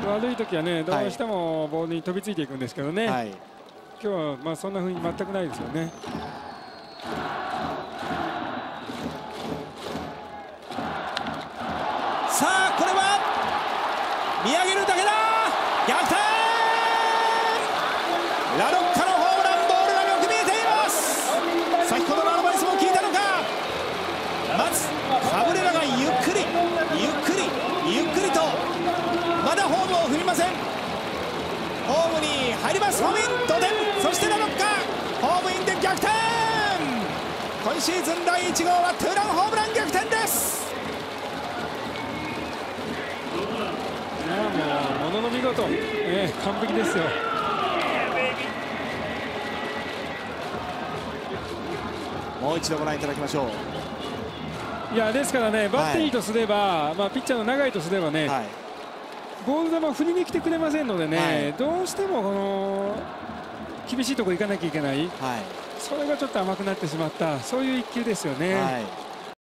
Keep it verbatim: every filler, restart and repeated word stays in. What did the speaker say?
悪い時はね、どうしてもボールに飛びついていくんですけどね、はい、今日はまあそんな風に全くないですよね。 さあこれは見上げるだけだ、逆転。ラロッカのホームラン、ボールがよく見えています。先ほどのアドバイスも聞いたのか。まずカブレラがゆっくりゆっくりゆっくりと、まだホームを踏みません。ホームに入ります。ホームイン、同点。そしてラロッカホームインで逆転。今シーズンだいいち号はツーランホームラン逆転です。 いやもうものの見事、えー、完璧ですよ。 もう一度ご覧いただきましょう。いやですからね、バッテリーとすれば、はい、まあ、ピッチャーの永井とすればね、はい、ボール球を振りに来てくれませんのでね、はい、どうしてもこの厳しいところ行かなきゃいけない、はい、それがちょっと甘くなってしまった、そういう一球ですよね。はい。